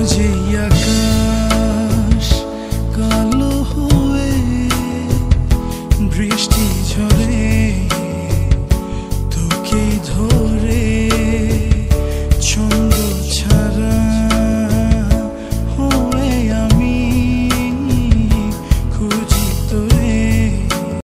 যেই আকাশ কালো হয়ে বৃষ্টি ঝরে তোকেই ধরে